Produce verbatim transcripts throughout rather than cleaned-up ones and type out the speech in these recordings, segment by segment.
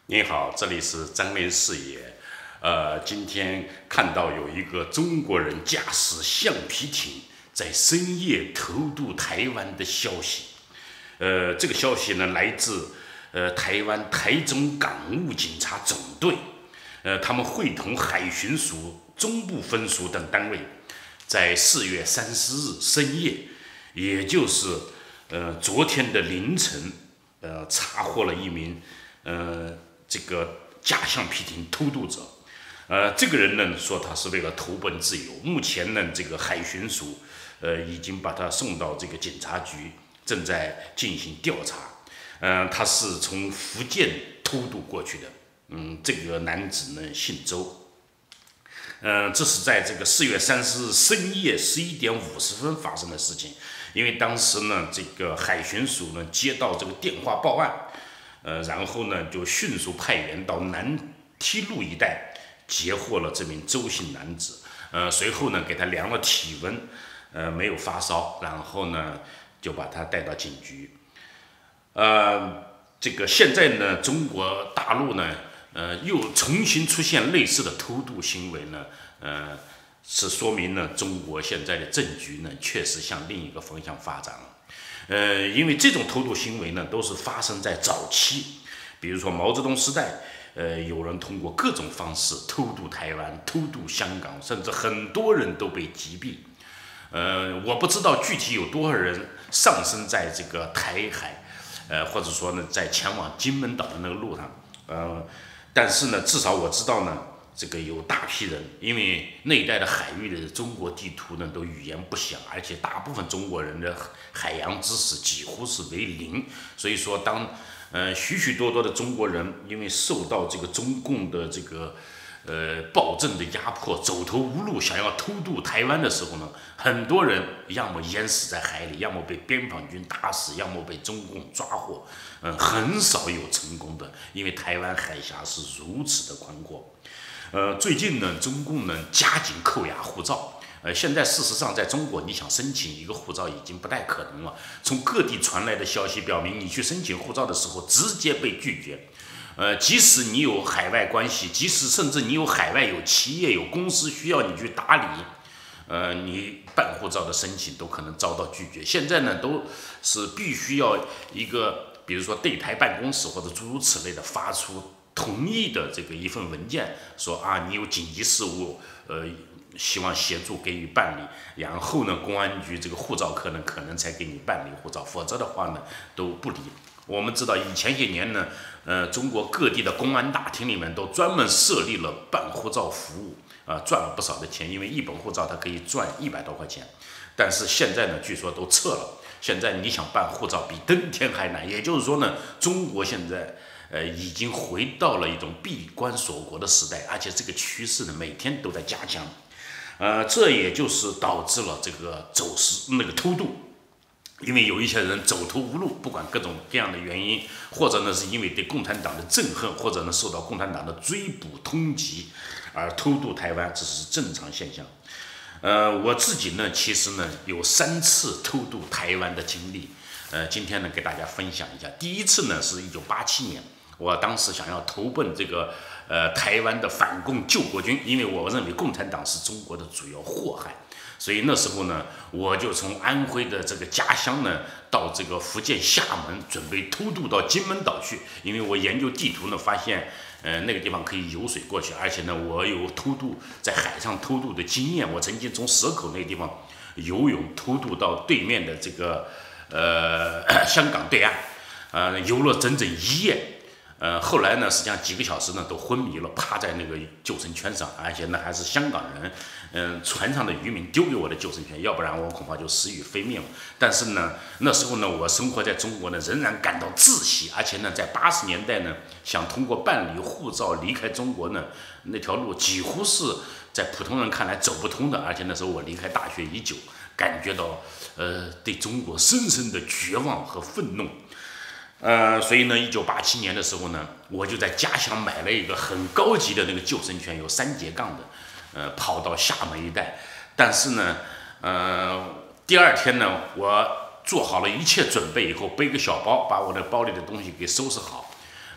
您好，这里是张林视野。呃，今天看到有一个中国人驾驶橡皮艇在深夜偷渡台湾的消息。呃，这个消息呢来自呃台湾台中港务警察总队，呃，他们会同海巡署、中部分署等单位，在四月三十日深夜，也就是呃昨天的凌晨，呃，查获了一名呃。这个假橡皮艇偷渡者，呃，这个人呢说他是为了投奔自由。目前呢，这个海巡署呃已经把他送到这个警察局，正在进行调查。嗯、呃，他是从福建偷渡过去的。嗯，这个男子呢姓周。嗯、呃，这是在这个四月三十日深夜十一点五十分发生的事情。因为当时呢，这个海巡署呢接到这个电话报案。呃，然后呢，就迅速派员到南梯路一带截获了这名周姓男子。呃，随后呢，给他量了体温，呃，没有发烧，然后呢，就把他带到警局。呃，这个现在呢，中国大陆呢，呃，又重新出现类似的偷渡行为呢，呃，是说明呢，中国现在的政局呢，确实向另一个方向发展了。呃，因为这种偷渡行为呢，都是发生在早期，比如说毛泽东时代，呃，有人通过各种方式偷渡台湾、偷渡香港，甚至很多人都被击毙。呃，我不知道具体有多少人丧生在这个台海，呃，或者说呢，在前往金门岛的那个路上，呃，但是呢，至少我知道呢。这个有大批人，因为那一带的海域的中国地图呢都语言不详，而且大部分中国人的海洋知识几乎是为零，所以说当呃许许多多的中国人因为受到这个中共的这个呃暴政的压迫，走投无路，想要偷渡台湾的时候呢，很多人要么淹死在海里，要么被边防军打死，要么被中共抓获，嗯、呃，很少有成功的，因为台湾海峡是如此的宽阔。呃，最近呢，中共呢加紧扣押护照。呃，现在事实上，在中国，你想申请一个护照已经不太可能了。从各地传来的消息表明，你去申请护照的时候，直接被拒绝。呃，即使你有海外关系，即使甚至你有海外有企业有公司需要你去打理，呃，你办护照的申请都可能遭到拒绝。现在呢，都是必须要一个，比如说对台办公室或者诸如此类的发出。同意的这个一份文件说啊，你有紧急事务，呃，希望协助给予办理，然后呢，公安局这个护照科呢可能才给你办理护照，否则的话呢都不理。我们知道以前些年呢，呃，中国各地的公安大厅里面都专门设立了办护照服务，啊、呃，赚了不少的钱，因为一本护照它可以赚一百多块钱。但是现在呢，据说都撤了。现在你想办护照比登天还难，也就是说呢，中国现在。呃，已经回到了一种闭关锁国的时代，而且这个趋势呢，每天都在加强。呃，这也就是导致了这个走私那个偷渡，因为有一些人走投无路，不管各种各样的原因，或者呢是因为对共产党的憎恨，或者呢受到共产党的追捕通缉而偷渡台湾，这是正常现象。呃，我自己呢，其实呢有三次偷渡台湾的经历，呃，今天呢给大家分享一下。第一次呢是一九八七年。我当时想要投奔这个呃台湾的反共救国军，因为我认为共产党是中国的主要祸害，所以那时候呢，我就从安徽的这个家乡呢，到这个福建厦门，准备偷渡到金门岛去。因为我研究地图呢，发现呃那个地方可以游水过去，而且呢，我有偷渡在海上偷渡的经验。我曾经从蛇口那个地方游泳偷渡到对面的这个呃香港对岸，呃游了整整一夜。呃，后来呢，实际上几个小时呢都昏迷了，趴在那个救生圈上，而且呢还是香港人，嗯、呃，船上的渔民丢给我的救生圈，要不然我恐怕就死于非命了。但是呢，那时候呢，我生活在中国呢，仍然感到窒息，而且呢，在八十年代呢，想通过办理护照离开中国呢，那条路几乎是在普通人看来走不通的。而且那时候我离开大学已久，感觉到呃对中国深深的绝望和愤怒。呃，所以呢，一九八七年的时候呢，我就在家乡买了一个很高级的那个救生圈，有三节杠的，呃，跑到厦门一带。但是呢，呃，第二天呢，我做好了一切准备以后，背个小包，把我的包里的东西给收拾好，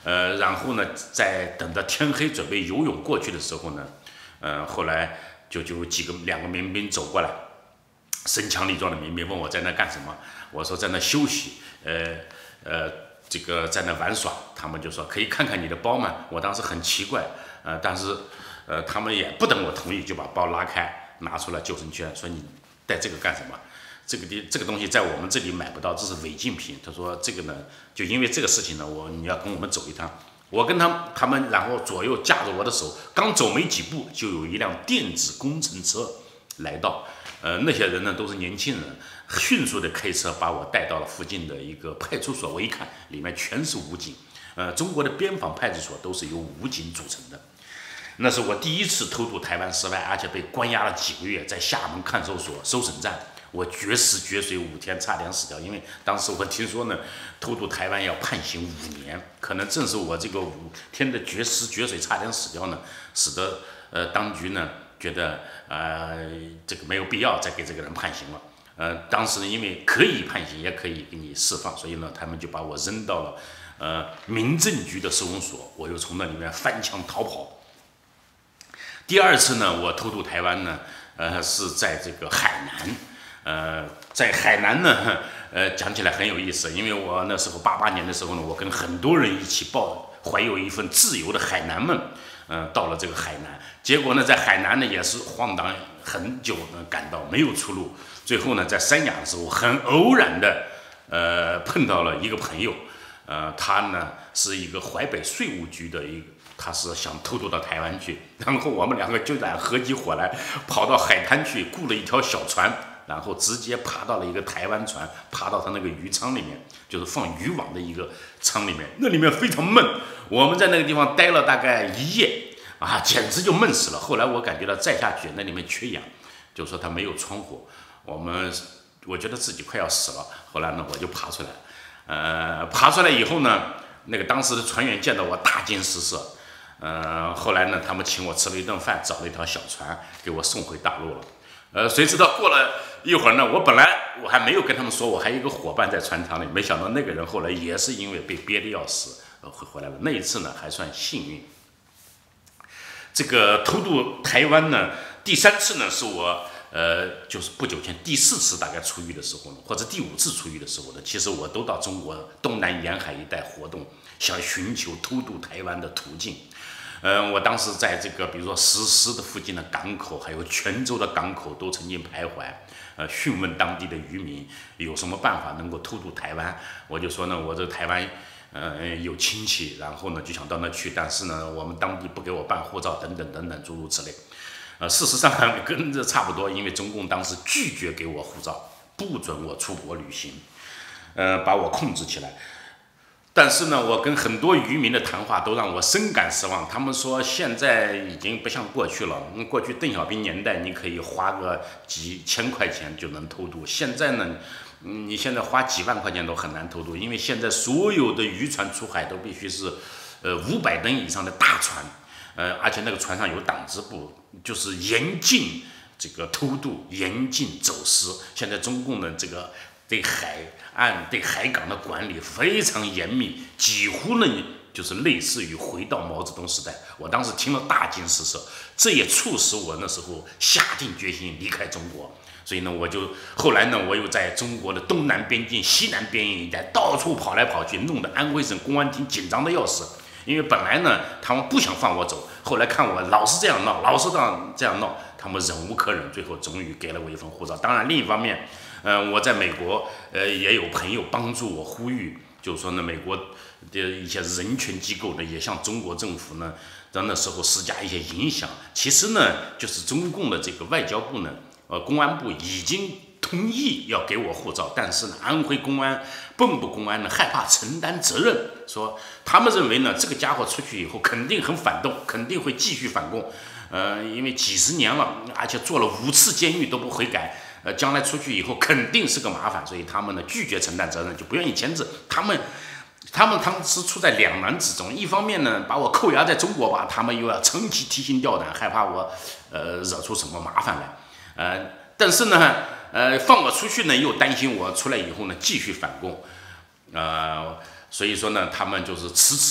呃，然后呢，在等着天黑准备游泳过去的时候呢，呃，后来就就几个两个民兵走过来，身强力壮的民兵问我在那干什么，我说在那休息，呃呃，这个在那玩耍，他们就说可以看看你的包吗？我当时很奇怪，呃，但是呃，他们也不等我同意，就把包拉开，拿出了救生圈，说你带这个干什么？这个地这个东西在我们这里买不到，这是违禁品。他说这个呢，就因为这个事情呢，我你要跟我们走一趟。我跟他他们，然后左右架着我的手，刚走没几步，就有一辆电子工程车来到。呃，那些人呢都是年轻人，迅速的开车把我带到了附近的一个派出所。我一看，里面全是武警。呃，中国的边防派出所都是由武警组成的。那是我第一次偷渡台湾失败，而且被关押了几个月，在厦门看守所收审站。我绝食绝水五天，差点死掉。因为当时我听说呢，偷渡台湾要判刑五年，可能正是我这个五天的绝食绝水，差点死掉呢，使得呃当局呢觉得呃这个没有必要再给这个人判刑了。呃，当时呢，因为可以判刑，也可以给你释放，所以呢，他们就把我扔到了呃民政局的收容所，我又从那里面翻墙逃跑。第二次呢，我偷渡台湾呢，呃是在这个海南。呃，在海南呢，呃，讲起来很有意思，因为我那时候八八年的时候呢，我跟很多人一起抱怀有一份自由的海南梦，呃，到了这个海南，结果呢，在海南呢也是晃荡很久呢，感到没有出路，最后呢，在三亚的时候，很偶然的，呃，碰到了一个朋友，呃，他呢是一个淮北税务局的一个。他是想偷渡到台湾去，然后我们两个就俩合起伙来，跑到海滩去雇了一条小船，然后直接爬到了一个台湾船，爬到他那个渔舱里面，就是放渔网的一个舱里面，那里面非常闷。我们在那个地方待了大概一夜啊，简直就闷死了。后来我感觉到再下去那里面缺氧，就说它没有窗户，我们我觉得自己快要死了。后来呢，我就爬出来，呃，爬出来以后呢，那个当时的船员见到我大惊失色。呃，后来呢，他们请我吃了一顿饭，找了一条小船给我送回大陆了。呃，谁知道过了一会儿呢，我本来我还没有跟他们说，我还有一个伙伴在船舱里，没想到那个人后来也是因为被憋得要死，呃，回回来了。那一次呢，还算幸运。这个偷渡台湾呢，第三次呢，是我呃，就是不久前第四次大概出狱的时候呢，或者第五次出狱的时候呢，其实我都到中国东南沿海一带活动，想寻求偷渡台湾的途径。呃，我当时在这个比如说石狮的附近的港口，还有泉州的港口都曾经徘徊，呃，询问当地的渔民有什么办法能够偷渡台湾。我就说呢，我这台湾呃有亲戚，然后呢就想到那去，但是呢我们当地不给我办护照，等等等等诸如此类。呃，事实上跟这差不多，因为中共当时拒绝给我护照，不准我出国旅行，呃，把我控制起来。但是呢，我跟很多渔民的谈话都让我深感失望。他们说现在已经不像过去了，过去邓小平年代你可以花个几千块钱就能偷渡，现在呢，你现在花几万块钱都很难偷渡，因为现在所有的渔船出海都必须是，呃，五百吨以上的大船，呃，而且那个船上有党支部，就是严禁这个偷渡，严禁走私。现在中共的这个对海岸、对海港的管理非常严密，几乎呢就是类似于回到毛泽东时代。我当时听了大惊失色，这也促使我那时候下定决心离开中国。所以呢，我就后来呢，我又在中国的东南边境、西南边境一带到处跑来跑去，弄得安徽省公安厅紧张的要死。因为本来呢，他们不想放我走，后来看我老是这样闹，老是这样这样闹，他们忍无可忍，最后终于给了我一份护照。当然，另一方面，呃，我在美国，呃，也有朋友帮助我呼吁，就是说呢，美国的一些人权机构呢，也向中国政府呢，在那时候施加一些影响。其实呢，就是中共的这个外交部呢，呃，公安部已经同意要给我护照，但是呢，安徽公安、蚌埠公安呢，害怕承担责任，说他们认为呢，这个家伙出去以后肯定很反动，肯定会继续反共，呃，因为几十年了，而且坐了五次监狱都不悔改。呃，将来出去以后肯定是个麻烦，所以他们呢拒绝承担责任，就不愿意签字。他们，他们当时处在两难之中，一方面呢把我扣押在中国吧，他们又要长期提心吊胆，害怕我呃惹出什么麻烦来，呃，但是呢，呃放我出去呢又担心我出来以后呢继续反共，呃，所以说呢他们就是迟迟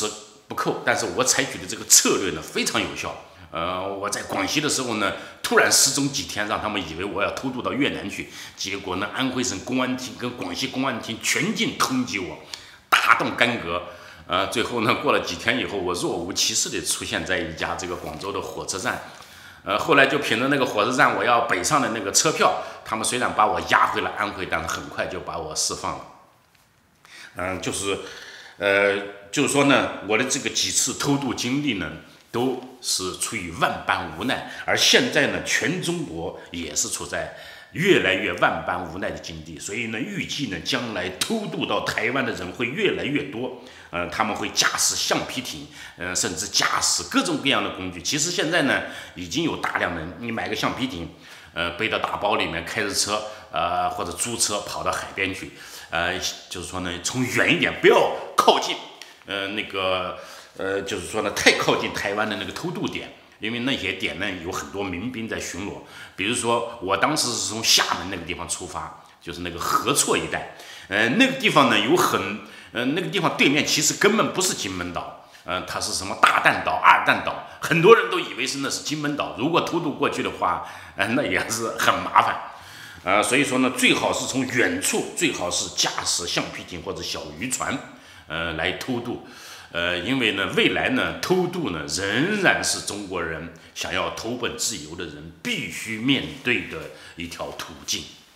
不扣，但是我采取的这个策略呢非常有效。呃，我在广西的时候呢，突然失踪几天，让他们以为我要偷渡到越南去，结果呢，安徽省公安厅跟广西公安厅全境通缉我，大动干戈。呃，最后呢，过了几天以后，我若无其事地出现在一家这个广州的火车站。呃，后来就凭着那个火车站我要北上的那个车票，他们虽然把我押回了安徽，但是很快就把我释放了。嗯、呃，就是，呃，就是说呢，我的这个几次偷渡经历呢，都是出于万般无奈，而现在呢，全中国也是处在越来越万般无奈的境地，所以呢，预计呢，将来偷渡到台湾的人会越来越多。呃，他们会驾驶橡皮艇，呃，甚至驾驶各种各样的工具。其实现在呢，已经有大量人，你买个橡皮艇，呃，背到大包里面，开着车，呃，或者租车跑到海边去，呃，就是说呢，从远一点，不要靠近，呃，那个，呃，就是说呢，太靠近台湾的那个偷渡点。因为那些点呢有很多民兵在巡逻，比如说我当时是从厦门那个地方出发，就是那个河错一带，呃，那个地方呢有很，呃，那个地方对面其实根本不是金门岛，呃，它是什么大弹岛、二弹岛，很多人都以为是那是金门岛，如果偷渡过去的话，呃，那也是很麻烦，呃，所以说呢，最好是从远处，最好是驾驶橡皮艇或者小渔船，呃，来偷渡。呃，因为呢，未来呢，偷渡呢，仍然是中国人想要投奔自由的人必须面对的一条途径。